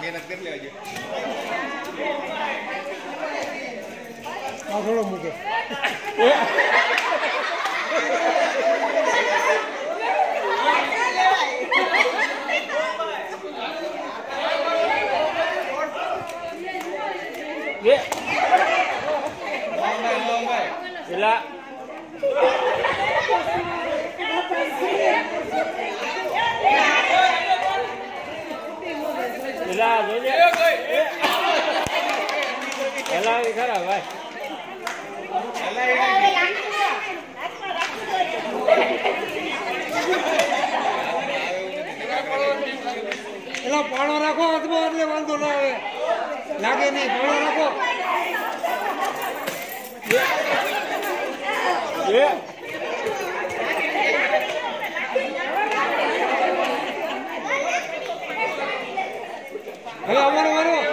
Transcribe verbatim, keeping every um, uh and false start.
મહેનત કરી લેજો આ થોડો મૂકે ये इला इला જોજે એલા ઈ ખરા ભાઈ એલા પાણો રાખો હાથમાં એટલે વાંધો ના આવે લાગે નહીં પાણો રાખો ये હવે અમારો વારો